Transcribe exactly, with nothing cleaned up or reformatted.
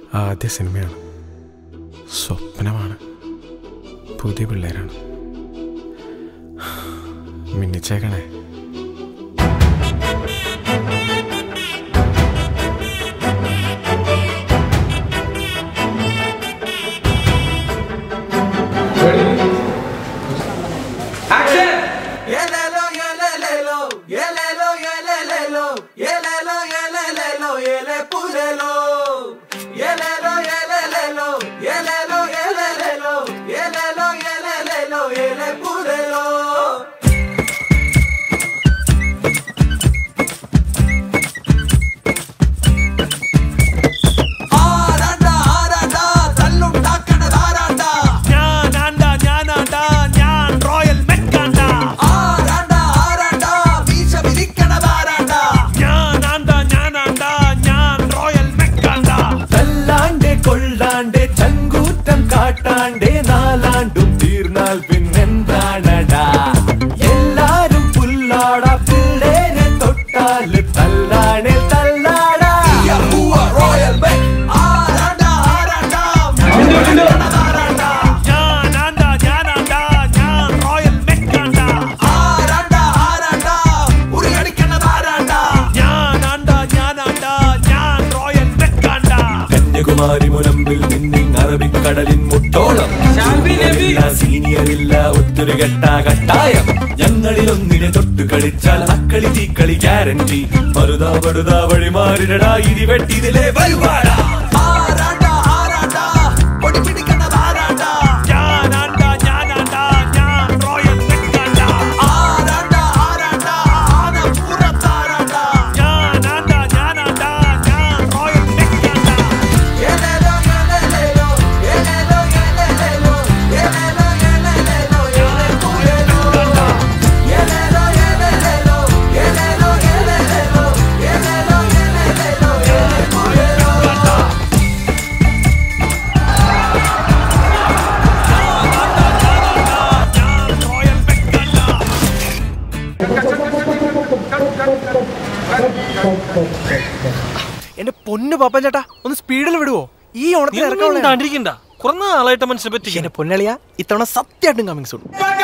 ആദ്യ സിനിമയാണ്, സ്വപ്നമാണ്, പുതിയ പിള്ളേരാണ്. മിന്നിച്ചേക്കണേ. കാട്ടാണ്ടേ നാലാണ്ടും തീർന്നാൽ പിന്നെന്താണടാ? എല്ലാരും പുല്ലാടാ, പിള്ളേരെ തൊട്ടാല് തല്ലാണേ തല്ലാടാ. കന്യാകുമാരി മുനമ്പിൽ നിന്നിൽ അറബിക്കടലിൻ മുട്ടോളം സീനിയറില്ല, ഒത്തൊരു കെട്ട കട്ടായം. ഞങ്ങളിലൊന്നിനെ തൊട്ട് കളിച്ചാൽ അക്കളി തീക്കളി ഗ്യാരണ്ടി. മറുതാ പടുതാ വഴിമാറിടടാ, ഇരി വെട്ടിതിലെ വരുവാടാ. എന്റെ പൊന്നു പാപ്പൻ ചേട്ടാ, ഒന്ന് സ്പീഡിൽ വിടുവോ? ഈ ഓണത്തിന് ഇറക്കാൻ കുറഞ്ഞ ആളായിട്ട് മനസ്സിനെ പറ്റി. എന്റെ പൊന്നളിയാ, ഇത്തവണ സത്യമായിട്ടും കമ്മിങ് സൂൺ.